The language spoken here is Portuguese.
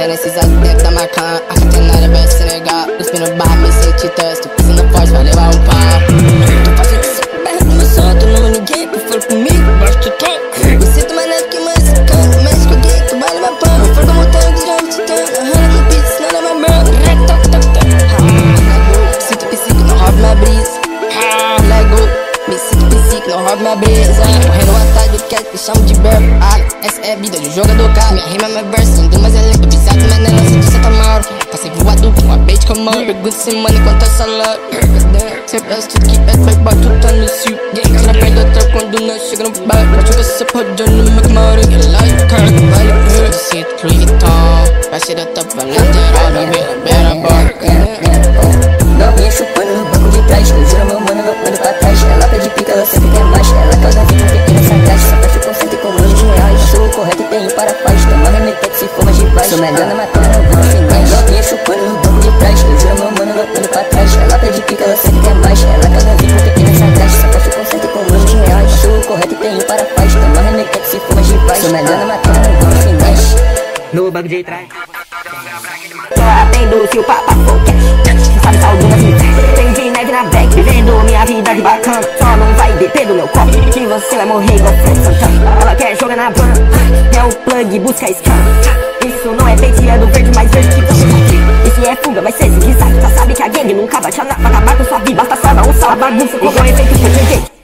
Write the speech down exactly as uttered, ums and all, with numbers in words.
já nesses atentos da Macan. A catenada vai se negar. Cuspindo barra, me senti test. Tô pisando forte, vai levar um pau. Tô fazendo isso perto do meu santo. Não ninguém que for comigo, baixo do tom. Me sinto mais neto que mais cano. Mas com o gay, tu vale meu pano. For como tanto de jump titano. Arranha no beat, senão não é meu brother. Rec, toc, toc, toc. Sinto psico, não roube minha brisa. Lego, me sinto psico, não roube minha brisa. Correndo atrás do cat, me chamo de Burp. Ah, essa é a vida de um jogador caro. Minha rima é meu verso, lindo, mas é lento. Pisado, mas não é lance de Santa Mauro. Passei voado com a bait com a mão. Pergunto se mano enquanto eu salário. Sempre acho tudo que é bem, bato tá no cio. Tira perto do trap quando nós chega no bar. Machuca essa porra de no meu camaro. E lá e cara que vale. Eu sinto Louis Vuitton. Vai ser da top, vai lateral. Não vê a beira boca. Novinha chupando no banco de trás. Eu juro meu mano, não ando pra trás. Ela pede pica, ela sempre quer mais. Ela toda vez com pequena sagaz. Só fecha o conceito com milhões de reais. Sou o correto e tenho para paz. Toma remetente se for mais de paz. Sou melhor na matéria, não vou finais. Novinha chupando no banco de trás. Eu juro meu mano, não ando pra trás. Ela pede pica, ela sempre quer mais. Ela toda vez com pequena sagaz. Só fecha o conceito com milhões de reais. Sou o correto e tenho para paz. Toma remetente se for mais de paz. Sou melhor na matéria, não vou finais. No banco de trás. Só atendo se o papo for cash. Sabe saldo nas invejas. Tenho de neve na bag. Vivendo minha vida de bacana. Só não vai beber do meu copo, que você vai morrer igual Fred Santana. Ela quer jogar na van. É o plug, busca scan. Isso não é bait, é do verde mais verde que você tá. Isso é fuga, vai ser zigue-zague. Já sabe que a gangue nunca vai chamar. Pra acabar com sua vida, basta só dar um salve. Bagunça com o efeito que eu